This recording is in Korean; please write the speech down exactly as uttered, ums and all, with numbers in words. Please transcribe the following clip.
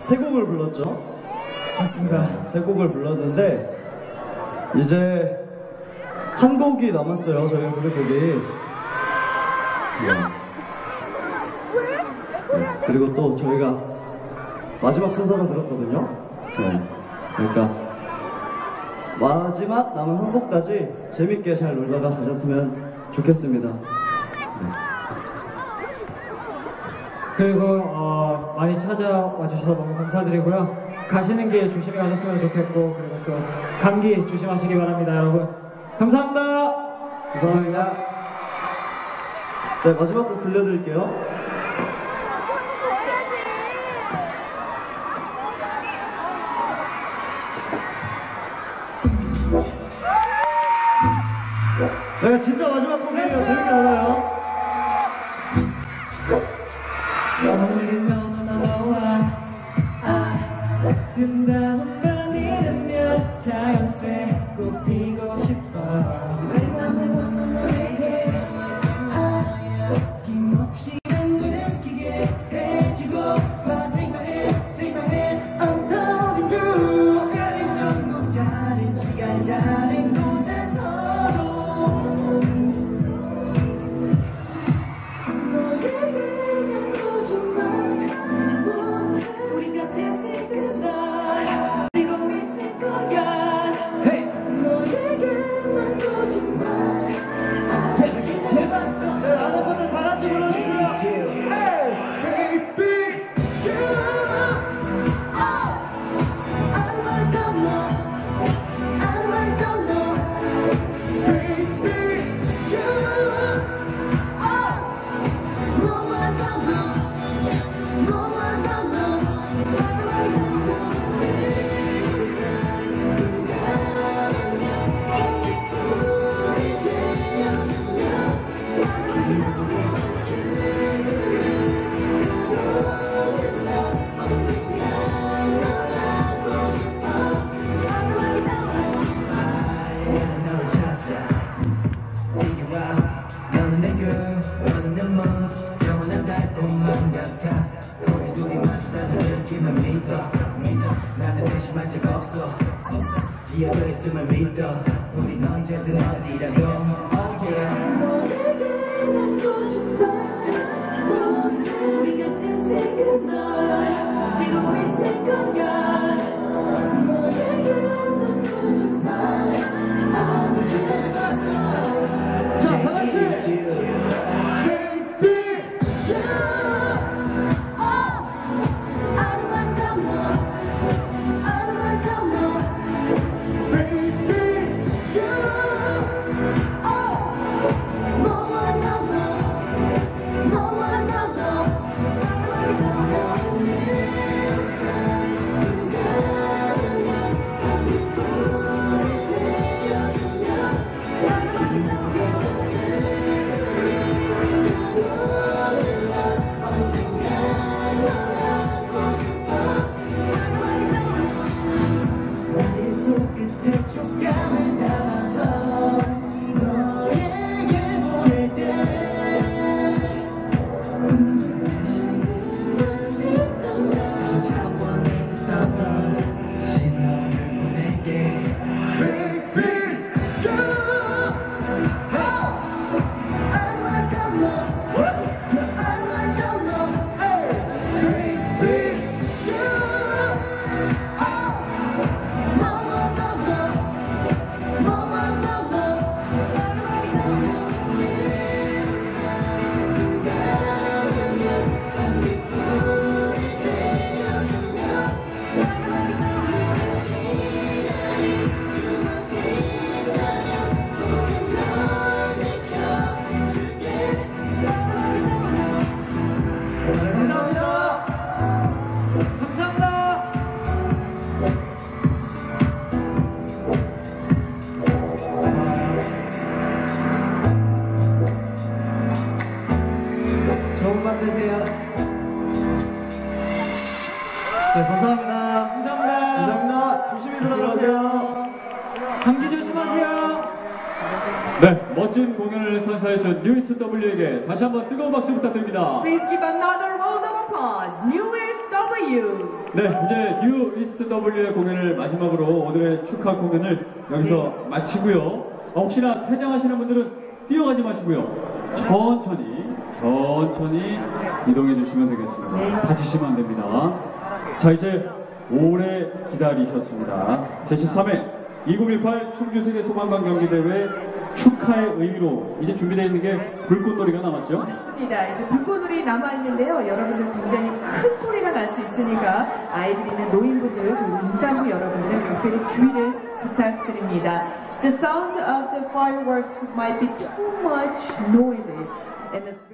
세 곡을 불렀죠? 맞습니다. 세 곡을 불렀는데 이제 한 곡이 남았어요. 저희 부를 곡이. 네. 네. 그리고 또 저희가 마지막 순서로 들었거든요. 네. 그러니까 마지막 남은 한 곡까지 재밌게 잘 놀다가 가셨으면 좋겠습니다. 네. 그리고 어, 많이 찾아와 주셔서 너무 감사드리고요. 가시는 길 조심히 가셨으면 좋겠고, 그리고 또 감기 조심하시기 바랍니다, 여러분. 감사합니다. 감사합니다. 네, 마지막 곡 들려드릴게요. 네, 진짜 마지막 곡이에요. 재밌게 놀아요. 오늘은 너무나 너와 아름다운 밤이 되면 자연스레 꽃피고 싶어. 너에게 아낌없이 느끼게 해주고 Take my hand, take my hand, I'm loving you. 다른 전국 다른 시간 다른 곳에서도 기억을 있음을 믿어. 우린 언제든 어디라도 oh yeah. 너에게 남고 싶어. 우리 같은 생각 뛰고 있을 거야. 너에게 남고 싶어. 자, 다 같이. 네, 감사합니다. 감사합니다. 감사합니다. 조심히 들어가세요. 감기 조심하세요. 네, 멋진 공연을 선사해준 뉴이스트 W에게 다시 한번 뜨거운 박수 부탁드립니다. Please give another round of applause. New East W. W. 네, 이제 뉴 이스트 W의 공연을 마지막으로 오늘의 축하 공연을 여기서 마치고요. 어, 혹시나 퇴장하시는 분들은 뛰어가지 마시고요. 천천히, 천천히 이동해 주시면 되겠습니다. 다치시면 안 됩니다. 자, 이제 오래 기다리셨습니다. 제십삼 회 이천십팔 충주세계 소방관 경기대회 축하의 의미로 이제 준비되어 있는 게 불꽃놀이가 남았죠? 맞습니다. 이제 불꽃놀이 남아있는데요. 여러분들 굉장히 큰 소리가 날 수 있으니까 아이들 있는 노인분들 그리고 임산부 여러분들은 각별히 주의를 부탁드립니다. The sound of the fireworks might be too much noisy and the